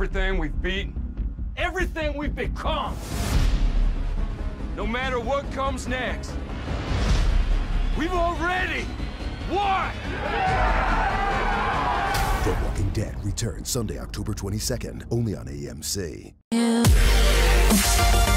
everything we've beaten, everything we've become. No matter what comes next, we've already won! The Walking Dead returns Sunday, October 22nd, only on AMC.